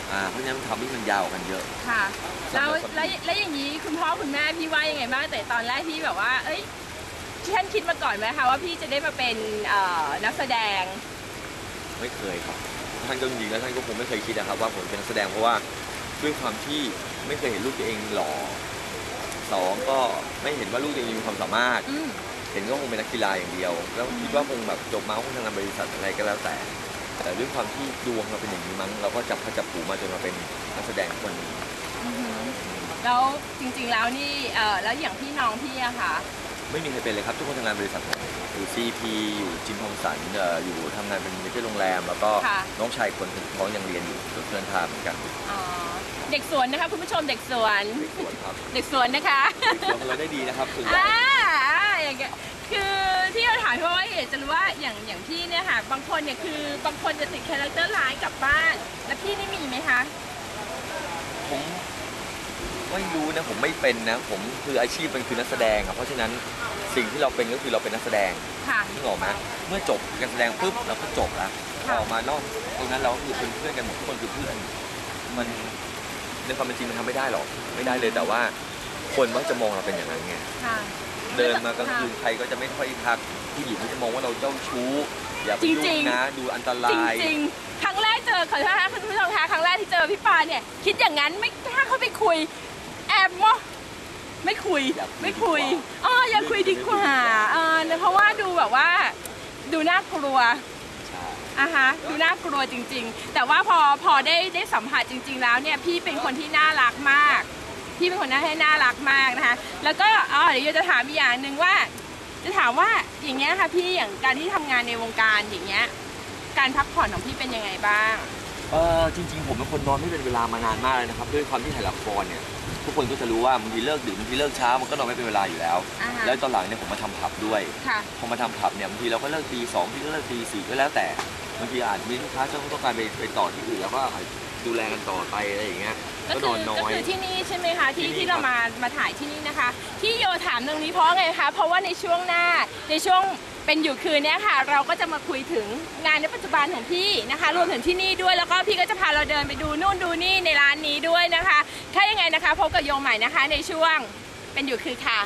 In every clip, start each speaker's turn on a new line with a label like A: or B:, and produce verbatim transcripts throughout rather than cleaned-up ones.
A: อ่าเพราะฉะนั้นทำให้มันยาวกันเยอะ
B: ค่ะแล้วแล้วแล้วอย่างนี้คุณพ่อคุณแม่พี่ว่ายังไงบ้างแต่ตอนแรกที่แบบว่าเอ้ยท่านคิดมาก่อนไหมคะว่าพี่จะได้มาเป็นนักแสดง
A: ไม่เคยครับท่านก็จริงๆแล้วท่านก็คงไม่เคยคิดนะครับว่าผมเป็นนักแสดงเพราะว่าด้วยความที่ไม่เคยเห็นลูกตัวเองหล่อสองก็ไม่เห็นว่าลูกตัวเองมีความสามารถเห็นก็คงเป็นนักกีฬาอย่างเดียวแล้วคิดว่าคงแบบจบมาคงทำงานบริษัทอะไรก็แล้วแต่แต่ด้วยความที่ดวงเราเป็นอย่างนี้มั้งเราก็จับพจับผูมาจนมาเป็นนักแสดงคนนี้
B: แล้วจริงๆแล้วนี่เออแล้วอย่างพี่น้องพี่อะค่ะ
A: ไม่มีใครเป็นเลยครับทุกคนทำงานบริษัทอยู่ ซี พี อยู่จิมทอมสันอยู่ทำงานเป็นเมเจอร์โรงแรมแล้วก็น้องชายคนท้องยังเรียนอยู่เดินทางเหมือนกัน
B: เด็กสวนนะคะคุณผู้ชมเด็กสวน
A: เด็กสวนครับ
B: เด็กสวนนะคะ
A: เด็กสวนเราได้ดีนะครับคือ
B: อย่างเงี้ยคือที่เราถามเพราะว่าอยากจะรู้ว่าอย่างอย่างพี่เนี่ยค่ะบางคนเนี่ยคือบางคนจะติดคาแรคเตอร์ร้ายกลับบ้านแล้วพี่นี่มีไหมคะ
A: ผมไม่รู้นะผมไม่เป็นนะผมคืออาชีพมันคือนักแสดงครับเพราะฉะนั้นสิ่งที่เราเป็นก็คือเราเป็นนักแสดงนึกออกไหมเมื่อจบการแสดงปุ๊บเราก็จบแล้วออกมานอกตรงนั้นเราก็คือเป็นเพื่อนกันหมดทุกคนคือเพื่อนมันในความเป็นจริงมันทำไม่ได้หรอกไม่ได้เลยแต่ว่าคนว่าจะมองเราเป็นอย่างนั้นไงเดินมากลางคืนใครก็จะไม่ค่อยทักผู้หญิงก็จะมองว่าเราเจ้าชู้อย่าไปยุ่งนะดูอันตราย
B: จริงๆครั้งแรกเจอขอโทษนะคุณผู้ชมคะครั้งแรกที่เจอพี่ปาเนี่ยคิดอย่างนั้นไม่กล้าเข้าไปคุยแอบมอไม่คุยไม่คุยอ๋ออย่าคุยดีกว่าเออเพราะว่าดูแบบว่าดูน่ากลัวอ่ะฮะดูน่ากลัวจริงๆแต่ว่าพอพอได้ได้สัมผัสจริงๆแล้วเนี่ยพี่เป็นคนที่น่ารักมากพี่เป็นคนน่าให้น่ารักมากนะคะแล้วก็อ๋อเดี๋ยวจะถามอีกอย่างหนึ่งว่าจะถามว่าอย่างเงี้ยค่ะพี่อย่างการที่ทำงานในวงการอย่างเงี้ยการพักผ่อนของพี่เป็นยังไงบ้าง
A: เออจริงๆผมเป็นคนนอนไม่เป็นเวลามานานมากเลยนะครับด้วยความที่ถ่ายละครเนี่ยทุกคนก็จะรู้ว่าบางทีเลิกดึกบางทีเลิกเช้ามันก็นอนไม่เป็นเวลาอยู่แล้วแล้วตอนหลังเนี่ยผมมาทำผับด้วยพอมาทำผับเนี่ยบางทีเราก็เลิกตีสองที่ก็เลิกตีสี่ก็แล้วแต่บางทีอาจมีลูกค้าเจ้าต้องการไปไปต่อที่อื่นแล้วก็ดูแลกันต่อไปอะไรอย่างเงี้ย
B: ก็นอนน้อยก็คือที่นี่ใช่ไหมคะที่ที่เรามามาถ่ายที่นี่นะคะที่โยถามตรงนี้เพราะไงคะเพราะว่าในช่วงหน้าในช่วงเป็นอยู่คืนนี้ค่ะเราก็จะมาคุยถึงงานในปัจจุบันของพี่นะคะรวมถึงที่นี่ด้วยแล้วก็พี่ก็จะพาเราเดินไปดูนู่นดูนี่ในร้านนี้ด้วยนะคะถ้ายังไงนะคะพบกับโยใหม่นะคะในช่วงเป็นอยู่คือค่ะ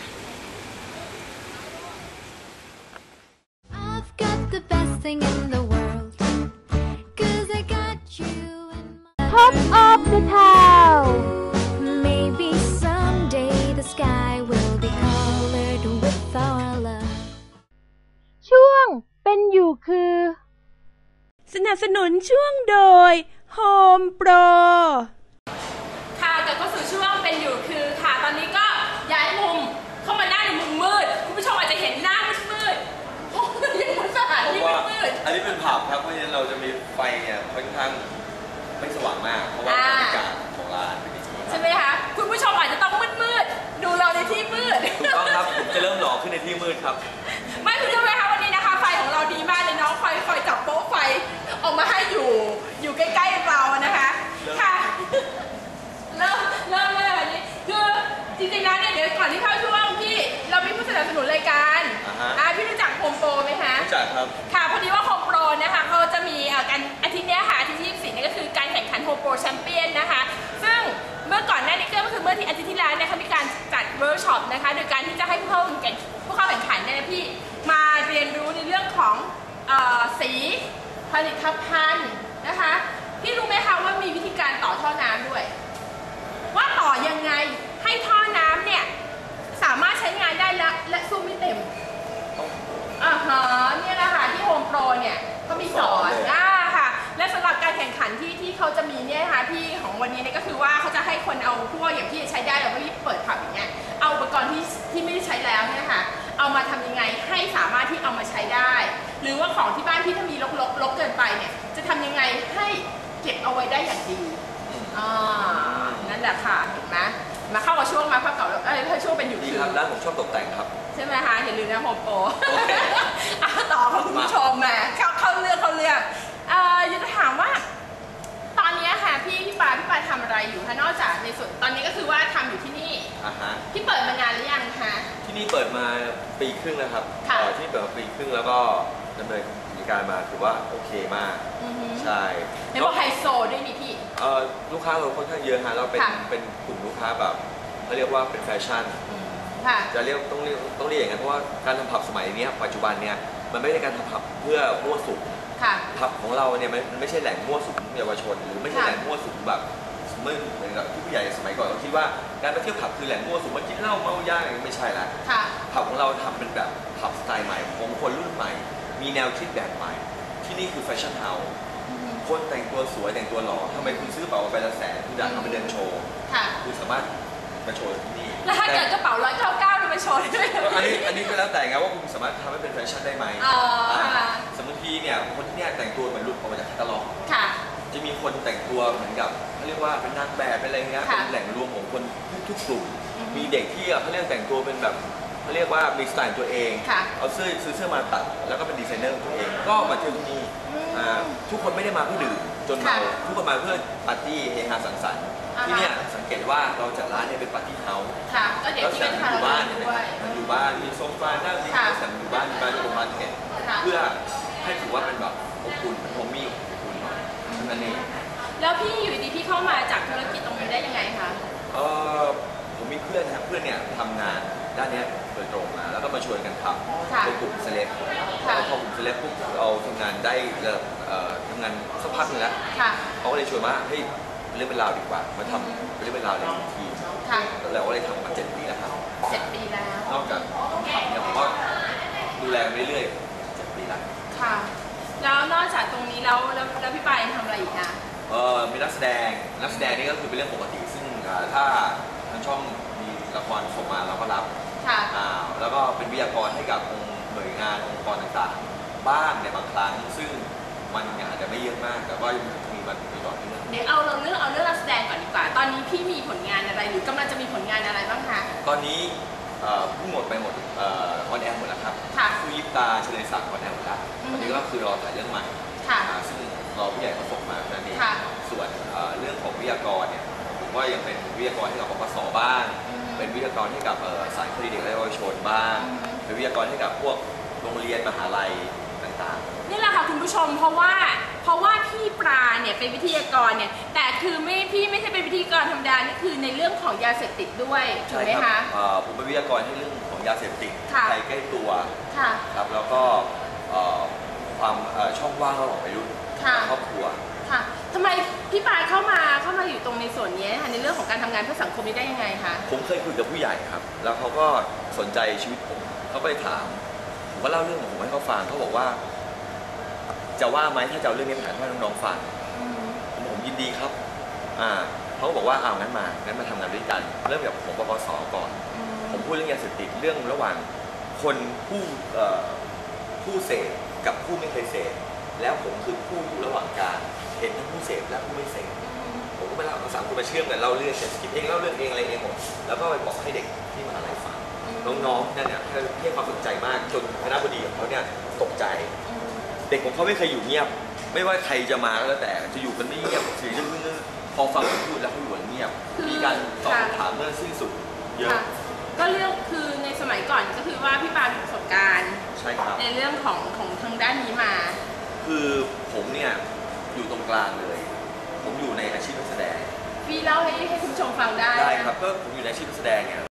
B: I've got the best thing in the world 'cause I got you in my Top of the town Maybe someday the sky will be colored with our love ช่วงเป็นอยู่คือสนับสนุนช่วงโดย Home Pro ค่ะแต่ก็สู่ช่วงเป็นอยู่คือค่ะตอนนี้ก็ย้ายมุมเข้ามาหน้าในมุมมืดคุณผู้ชมอาจจะเห็นหน้ามืดโอ้ยยังมันสถานที่มืด
A: อันนี้เป็นผับครับเพราะฉะนั้นเราจะมีไฟเนี่ยค่อนข้างไม่สว่างมากเพราะว่าบรรยากาศของร้านเป็นอย่างนี้
B: ใช่ไหมคะคุณผู้ชมอาจจะต้องมืดๆดูเราในที่มืด
A: ถูกต้องครับผมจะเริ่มหล่อขึ้นในที่มืดครับ
B: ไม่คุณรู้ไหมคะวันนี้นะคะไฟของเราดีมากเลยน้องคอยคอยจับโป๊ะไฟออกมาให้อยู่อยู่ใกล้ๆเรานะคะค่ะเริ่มเริ่มเลยวันนี้คือจริงๆแล้วเนี่ยเดี๋ยวก่อนที่เข้าช่วงพี่เรามีผู้สนับสนุนรายการอ่าพี่รู้จักโฮมโปรไหมคะ
A: รู้จักครับ
B: ค่ะพอดีว่าโฮมโปรนะคะเขาจะมีการอาทิตย์นี้ค่ะอาทิตย์ที่ยี่สิบสี่นี่ก็คือการแข่งขันโฮมโปรแชมเปี้ยนนะคะซึ่งเมื่อก่อนหน้านี้ก็คือเมื่อที่อาทิตย์ที่แล้วเนี่ยเขามีการจัดเวิร์กช็อปนะคะโดยการที่จะให้ผู้เข้าแข่งผู้เข้าแข่งขันเนี่ยพี่มาเรียนรู้ในเรื่องของสีผลิตภัณฑ์นะคะพี่รู้ไหมคะว่ามีวิธีการต่อท่อน้ำด้วยว่าต่อยังไงให้ท่อน้ำเนี่ยสามารถใช้งานได้และและสู้ไม่เต็มอ่าฮะเนี่ยนะคะที่โฮมโปรเนี่ยเขามีสอนอ่าค่ะและสำหรับการแข่งขันที่ที่เขาจะมีเนี่ยนะคะพี่ของวันนี้เนี่ยก็คือว่าเขาจะให้คนเอาพวกอย่างที่ใช้ได้เราไม่เปิดผับอย่างเงี้ยเอาอุปกรณ์ที่ที่ไม่ได้ใช้แล้วเนี่ยค่ะเอามาทำยังไงให้สามารถที่เอามาใช้ได้หรือว่าของที่บ้านที่ถ้ามีรกๆรกเกินไปเนี่ยจะทำยังไงให้เก็บเอาไว้ได้อย่างดีอ่านั่นแหละค่ะเห็นไหมมาเข้ากับช่วงมาภาพเก่าแล้วเอ้ยช่วงเป็นอยู่
A: ดีครับแล้วผมชอบตกแต่งครับ
B: ใช่ไหมคะอย่าลืมนะโฮมโปรต่อค่ะคุณผู้ชมแหมเข้าเข้าเรื่องเข้าเรื่องเอ่ออยากจะถามว่าตอนนี้ค่ะพี่พี่ปาพี่ปาทำอะไรอยู่คะนอกจากในส่วนตอนนี้ก็คือว่าทำอยู่ที่นี่
A: อ่าฮะ
B: ที่เปิดมานานหรือยังคะ
A: ที่นี่เปิดมาปีครึ่งแล้วครับที่เปิดมาปีครึ่งแล้วก็ดำเนินกิจการมาถือว่าโอเคมากใช่
B: ในบอกไฮโซด้วยนี่พี่
A: อเอ่อลูกค้าเราค่อนข้างเยอะฮะเราเป็น
B: ค่ะ
A: เป็นกลุ่มลูกค้าแบบเขาเรียกว่าเป็นแฟชั่น
B: ค่ะ
A: จะเรียกต้องเรียกต้องเรียกอย่างนั้นเพราะว่าการทำผับสมัยนี้ปัจจุบันเนี่ยมันไม่ใช่การทำผับเพื่อมั่วสุม
B: ค่ะ
A: ผับของเราเนี่ยมันไม่ใช่แหล่งมั่วสุมเยาวชนหรือไม่ใช่
B: ค่ะ
A: แหล่งมั่วสุมแบบเมื่อเหมือนกับที่ผู้ใหญ่สมัยก่อนเขาคิดว่าการไปเที่ยวผับคือแหล่งมั่วสุมมากินเหล้าเมายาอะไรไม่ใช่ละ
B: ค่ะ
A: ผับของเราทำเป็นแบบผับสไตล์ใหม่ของคนรุ่นใหม่ มีแนวคิดแบบใหม่ ที่นี่คือแฟชั่นเฮาส์คนแต่งตัวสวยแต่งตัวหล่อทำไมคุณซื้อกระเป๋าไปละแสนคุณอยากเอาไปเดินโชว์
B: ค่ะ
A: คุณสามารถมาโชว์ที่นี่
B: แล้วถ้าเกิดกระเป๋าร้อยเก้าเก้ามาโชว์ได้ไหม
A: อันนี้อันนี้ก็แล้วแต่ไงว่าคุณสามารถทำให้เป็นแฟชั่นได้ไหม
B: อ๋ออ่
A: าสมมติทีเนี่ยคนที่เนี่ยแต่งตัวเหมือนหลุดออกมาจากแคตตาล็อก
B: ค่ะ
A: จะมีคนแต่งตัวเหมือนกับเขาเรียกว่าเป็นนางแบบเป็นอะไรเงี้ย
B: ค่ะ
A: เป็นแหล่งรวมของคนทุกๆกลุ่ม
B: อือฮึ
A: มีเด็กที่เขาเรียกแต่งตัวเป็นแบบเขาเรียกว่ามีสไตล์ตัวเอง
B: ค่ะ
A: เอาเสื้อซื้อเสื้อมาตัดแล้วก็เป็นดีไซเนอร์ของตัวเอง ก็มาเที่ยวที่นี่
B: อืม
A: อ่าทุกคนไม่ได้มาเพื่อดื่มจนเมา
B: ค่ะ
A: ทุกคนมาเพื่อปาร์ตี้เฮฮาสังสรรค์
B: อ่าฮะ
A: ที่เนี่ยสังเกตว่าเราจัดร้านเนี่ยเป็นปาร์ตี้เฮาส์
B: ค่ะ ก็เดี๋ยว
A: แล้ว
B: ที่
A: แส
B: เป็
A: ง
B: น
A: อยู่
B: พารา
A: บ้าน
B: เม
A: เห็น
B: น
A: ไหม
B: ด้วย
A: มันอยู่บ้านมีโซฟานั่งมี
B: ค่ะ
A: แสงอยู่บ้านมีบ้านที่โรงพยาบาลเห็น
B: ค่ะ
A: เพื่อให้ถือว่าเป็นแบบอบอุ่นเป็นโฮมมี่อบอุ่นหน่อยนั่นเอง
B: แล้วพี่อยู่ดีพี่เข้ามาจากธุรกิจตรงนี้ได้ยังไงคะ
A: เออผมมีเพื่อนครับเพื่อนเนี่ยทำงานด้านเนี้ยโดยตรงมาแล้วก็มาชวนกันท
B: ค่ะ
A: ำเป็นกลุ่มเซเลบ
B: ค่ะ
A: แล้วพอกลุ่มเซเลบปุ๊บเราทำงานได้เริ่มเอ่อทำงานสักพักหนึงแล้ว
B: ค่ะ
A: เขาก็เลยชวนว่าเฮ้ยเป็นเรื่องเป็นราวดีกว่ามาทำเป็นเรื่องเป็นราวในทีม
B: ค่ะ
A: แล้วเราก็เลยทำมาเจ็ดปีแล้วครับ
B: เจ็ดปีแล้ว
A: นอกจากทำเนี่ยผมก็ดูแลไปเรื่อยๆเจ็ดปีแล้ว
B: ค่ะ แล้วนอกจากตรงนี้แล้วแล้วแล้วพี่ปายทำอะไรอีกนะ
A: เออมีนักแสดงนักแสดงนี่ก็คือเป็นเรื่องปกติซึ่งอ่าถ้าทางช่องมีละครส่งมาเราก็รับ
B: ค่ะ
A: อ่าแล้วก็เป็นวิทยากรให้กับองค์หน่วยงานองค์กรต่างๆ บ้างในบางครั้ง ซึ่งมันอาจจะไม่เยอะมาก แต่ว่ามีมันมีต่อเนื่อง
B: เดี๋ยวเอาเราเรื่องเอาเรื่องนักแสดงก่อนดีกว่า ตอนนี้พี่มีผลงานอะไรหรือกำลังจะมีผลงานอะไรบ้างคะ
A: ตอนนี้เอ่อเพิ่งหมดไปหมดเออออนแอร์หมดแล้วครับ
B: ค่ะ
A: ผู้ยิบตาเฉลยศักดิ์ออนแอร์หมดแล้ว
B: อืม
A: ตอนนี้ก็คือรอถ่ายเรื่องใหม่
B: ค่ะ
A: อ่าซึ่งรอผู้ใหญ่เขาส่งมานั่นเอง
B: ค่ะ
A: ส่วนเอ่อเรื่องของวิทยากรเนี่ยผมว่ายังเป็นวิทยากรให้กับปปสบ้าง
B: อืม
A: เป็นวิทยากรให้กับเอ่อสายคดีเด็กและเยาวชนบ้าง
B: อืม
A: เป็นวิทยากรให้กับพวกโรงเรียนมหาลัยต่างๆ
B: นี่แหละค่ะคุณผู้ชมเพราะว่าเพราะว่าพี่ปลาเนี่ยเป็นวิทยากรเนี่ยแต่คือไม่พี่ไม่ใช่เป็นวิทยากรธรรมดานี่คือในเรื่องของยาเสพติดด้วยถูก
A: ใช่
B: ไหม
A: ครั
B: คะ
A: เอ่อผมเป็นวิทยากรให้เรื่องของยาเสพติด
B: ค่ะ
A: ภัยใกล้ตัว
B: ค่ะ
A: ครับแล้วก็เอ่อความเอ่อช่องว่างระหว่างวัยรุ่น
B: ค่ะ
A: และครอบครัว
B: ค่ะทำไมพี่ปลาเข้ามาเข้ามาอยู่ตรงในส่วนนี้ค่ะในเรื่องของการทำงานเพื่อสังคมนี้ได้ยังไงคะ
A: ผมเคยคุยกับผู้ใหญ่ครับ แล้วเขาก็สนใจชีวิตผมเขาไปถามผมก็เล่าเรื่องของผมให้เขาฟังเขาบอกว่า จะว่าไหมถ้าจะเอาเรื่องนี้ไปถ่ายทอดให้น้องๆฟัง
B: อืม
A: ผมผมยินดีครับอ่าเขาก็บอกว่าอ้าวงั้นมางั้นมาทำงานด้วยกัน เริ่มจากผมปปสก่อน
B: อืม
A: ผมพูดเรื่องยาเสพติดเรื่องระหว่างคนผู้เอ่อผู้เสพกับผู้ไม่เคยเสพแล้วผมคือผู้อยู่ระหว่างกลางเห็นทั้งผู้เสพและผู้ไม่เสพผมก็ไปเล่าภาษามคนมาเชื่อมกันเล่าเรื่องคิดเองเล่าเรื่องเองอะไรเองหมดแล้วก็ไปบอกให้เด็กที่มหาลัยฟังน้องๆนั่นเนี่ยให้ความสนใจมากจนคณะบดีของเขาเนี่ยตกใจ
B: อืม
A: เด็กของเขาไม่เคยอยู่เงียบ ไม่ว่าใครจะมาก็แล้วแต่จะอยู่กันไม่เงียบหรือเรื่องพอฟังผมพูดแล้วเขาอยู่กันเงียบ มีการตอบคำถามเมื่อสิ้นสุดเยอะ
B: ค่ะก็เรื่องคือในสมัยก่อนก็คือว่าพี่ปามีประสบการณ์
A: ใช่ครับ
B: ในเรื่องของของทางด้านนี้มา
A: คือผมเนี่ยอยู่ตรงกลางเลย ผมอยู่ในอาชีพนักแสดง
B: พี่เล่าให้ให้คุณผู้ชมฟังได้
A: ได้
B: นะ
A: ครับก็ผมอยู่ในอาชีพนักแสดงเนี่ย